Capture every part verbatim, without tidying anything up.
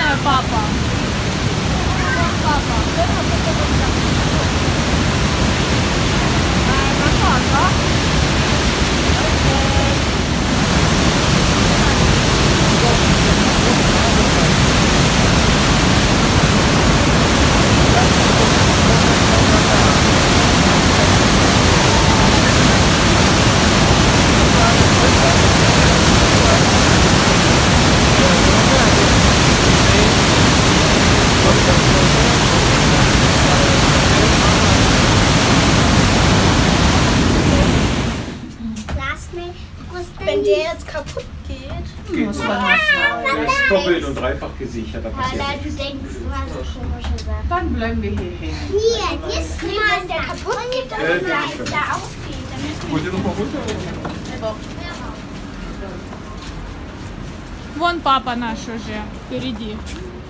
очередная папа. Папа. Wenn der jetzt kaputt geht. Geht's mal. Doppelt und dreifach gesichert. Da passiert Alter, du nichts. denkst, du hast so komische Sachen. Dann bleiben wir hier hängen. Hier, jetzt mal, wenn der kaputt geht, dann Ja, wird ja, er da aufgehen. Dann müssen Wollt ihr noch mal runter? Вон папа наш уже впереди.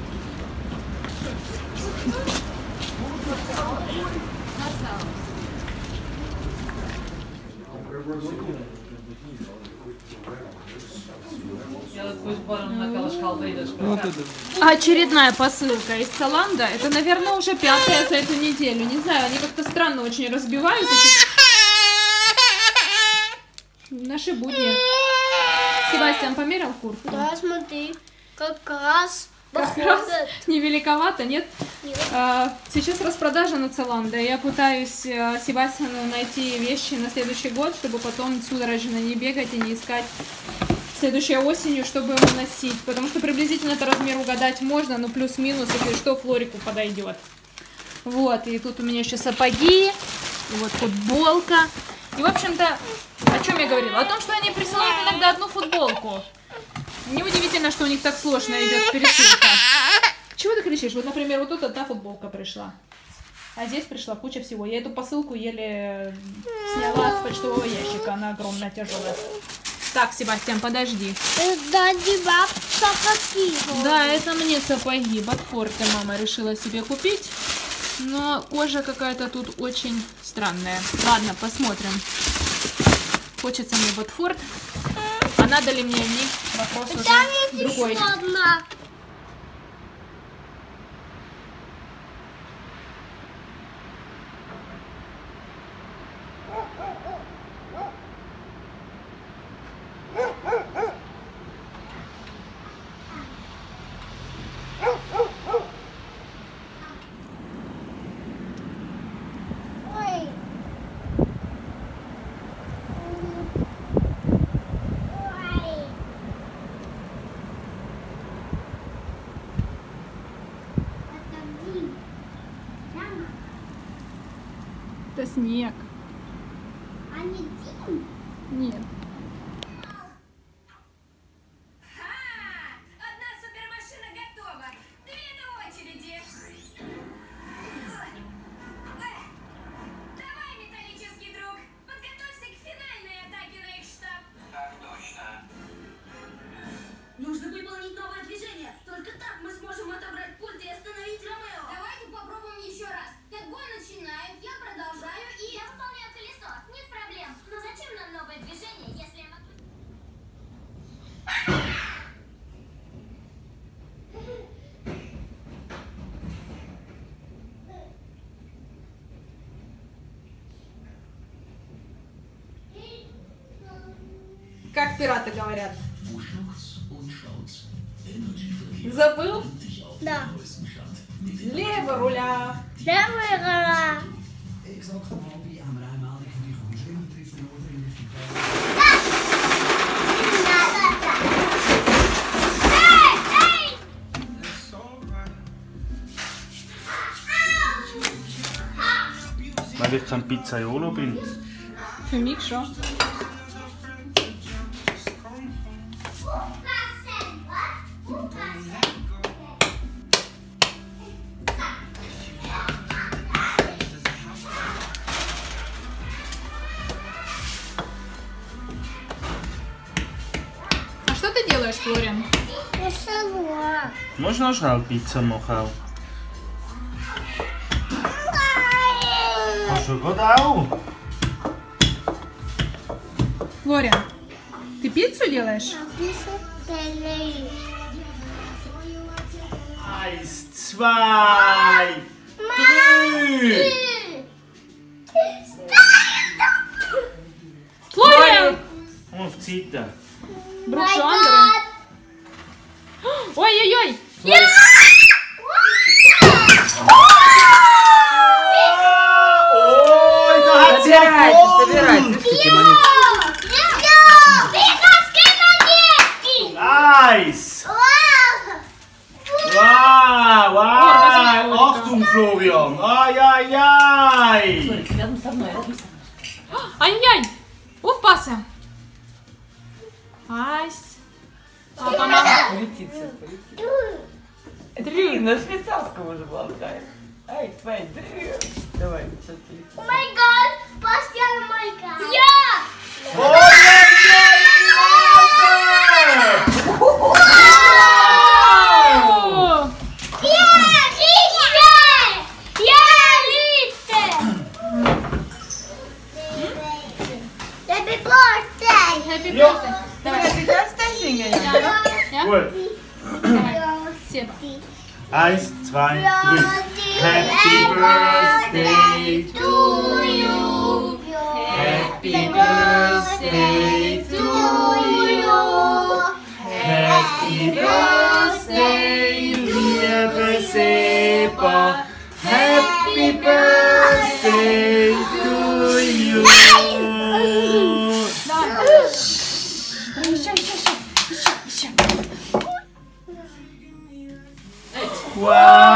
Очередная посылка из Саланда. Это, наверное, уже пятая за эту неделю. Не знаю, они как-то странно очень разбивают эти... Наши будни. Себастьян померил куртку? Да, смотри, как раз Как раз не великовато, нет? Нет. А, сейчас распродажа на Zalando. Я пытаюсь а, Себастьяну найти вещи на следующий год, чтобы потом судорожно не бегать и не искать следующей осенью, чтобы ему носить. Потому что приблизительно это размер угадать можно, но плюс-минус, если что, Флорику подойдет. Вот, и тут у меня еще сапоги, и вот футболка. И, в общем-то, о чем я говорила? О том, что они присылают иногда одну футболку. Неудивительно, что у них так сложно идет пересылка. Чего ты кричишь? Вот, например, вот тут одна футболка пришла. А здесь пришла куча всего. Я эту посылку еле сняла с почтового ящика. Она огромная, тяжелая. Так, Себастьян, подожди. Да, деба, сапоги. Да, это мне сапоги. Ботфорты мама решила себе купить. Но кожа какая-то тут очень странная. Ладно, посмотрим. Хочется мне Ботфорд. А надо ли мне они? Вопрос уже Там есть другой. еще одна. Ой. Ой. Это Дим. Мама, Это снег. а не Дим? Нет. Одна супермашина готова. Две до очереди. Давай, металлический друг. Подготовься к финальной атаке на их штаб. Так точно. Нужно выполнить новое движение. Только так мы сможем отобрать пульт и остановить Ромео. Давайте попробуем еще раз. Как бой начинает, я продолжаю и... Я выполняю колесо. Нет проблем. Но зачем нам новое движение, если я могу... Как пираты говорят. Забыл? Да. Лево руля. Левая гора. Ik zal het gewoon die aan mijn aanmaling van die groene betreft en order in de Weil ich kein Pizzaiolo bin. Für mich schon. А что ты делаешь, Флориан? Я сама. Можно schnell Pizza machen? Hast du gerade auch? Флориан, ты пиццу делаешь? Напишу телей. Eins, zwei, drei. Флориан! Und auf die Seite. Брушу Андре. Ой-ой-ой! Ой, da hat sie gewonnen. Nice. Wow, wow. Achtung, Florian. Ai, ai, ai. Рядом со мной, рядом со мной. Ай-яй! Уф, паса! Айс! А, помогай! Полетит сейчас, полетит. Три, на швейцарском уже болтаем. Ай, твои, три. Давай, сейчас полетит. Oh my god, Bastian, oh my god. Ja! Oh, О! Ja, Riete! Ja, Riete! Happy birthday! Happy Ja. birthday! Давай, Happy birthday singen, ja. ja? Gut. Давай, Себа. Eins, zwei, drei. Happy birthday to you. Happy birthday to you. Happy birthday, liebe Seba. Happy birthday to you. Еще, еще, еще, еще, еще. Wow!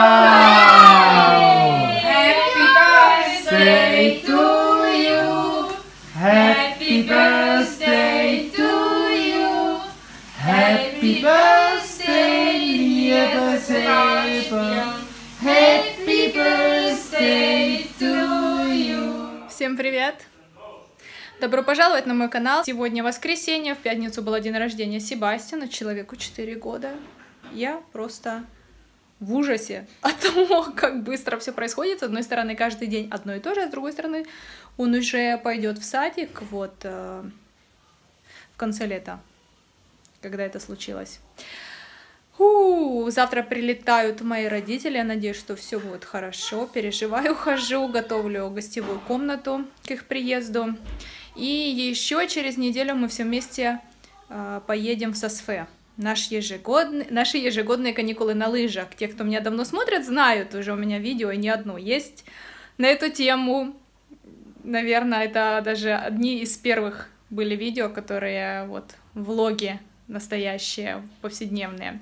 Happy birthday to you. Happy birthday to you. Happy birthday, liebe Seba. Happy birthday to you. Всем привет! Добро пожаловать на мой канал. Сегодня воскресенье, в пятницу был день рождения Себастьяна, человеку четыре года. Я просто в ужасе от того, как быстро все происходит. С одной стороны, каждый день одно и то же, а с другой стороны, он уже пойдет в садик вот э, в конце лета, когда это случилось. Фу, завтра прилетают мои родители, я надеюсь, что все будет хорошо. Переживаю, хожу, готовлю гостевую комнату к их приезду. И еще через неделю мы все вместе э, поедем в Сосфе. Наш ежегодный, наши ежегодные каникулы на лыжах. Те, кто меня давно смотрят, знают, уже у меня видео не одно есть на эту тему. Наверное, это даже одни из первых были видео, которые вот влоги настоящие, повседневные.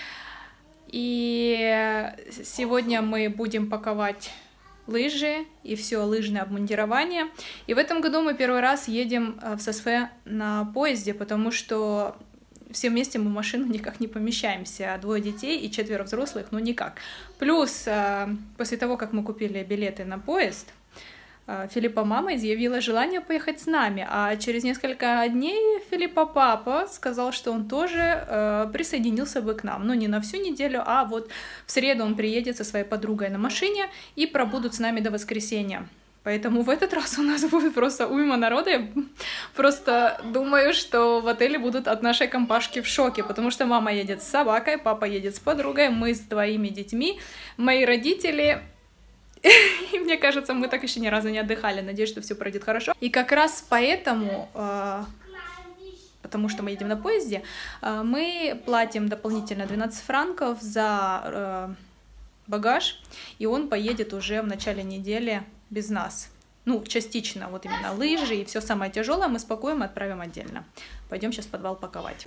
И сегодня мы будем паковать лыжи и все лыжное обмундирование. И в этом году мы первый раз едем в Сосфе на поезде, потому что все вместе мы в машину никак не помещаемся. Двое детей и четверо взрослых, ну никак. Плюс, после того, как мы купили билеты на поезд, Филиппа мама изъявила желание поехать с нами, а через несколько дней Филиппа папа сказал, что он тоже э, присоединился бы к нам. Ну, не на всю неделю, а вот в среду он приедет со своей подругой на машине и пробудут с нами до воскресенья. Поэтому в этот раз у нас будет просто уйма народа. Я просто думаю, что в отеле будут от нашей компашки в шоке, потому что мама едет с собакой, папа едет с подругой, мы с двоими детьми, мои родители... И мне кажется, мы так еще ни разу не отдыхали. Надеюсь, что все пройдет хорошо. И как раз поэтому, э, потому что мы едем на поезде, э, мы платим дополнительно двенадцать франков за э, багаж, и он поедет уже в начале недели без нас. Ну, частично, вот именно лыжи и все самое тяжелое мы спакуем и отправим отдельно. Пойдем сейчас в подвал паковать.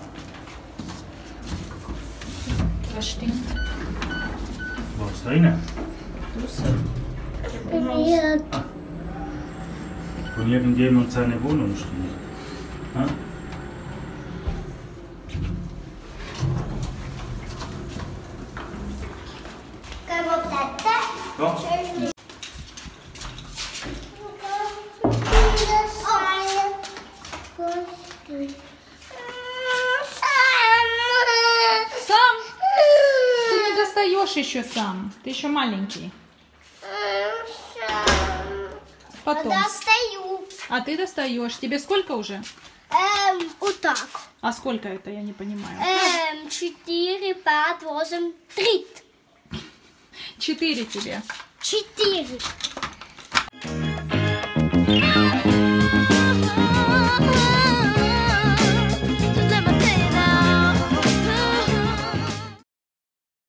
Was rein? Привет. Wo irgendjemand seine Wohnung steht. Ha? Как вот это? Ja. Сам? Ты не достаешь еще сам. Ты еще маленький. Потом. Достаю. А ты достаешь. Тебе сколько уже? Эм, вот так. А сколько это, я не понимаю. Эм, четыре, пять, восемь, тридцать. Четыре тебе. Четыре.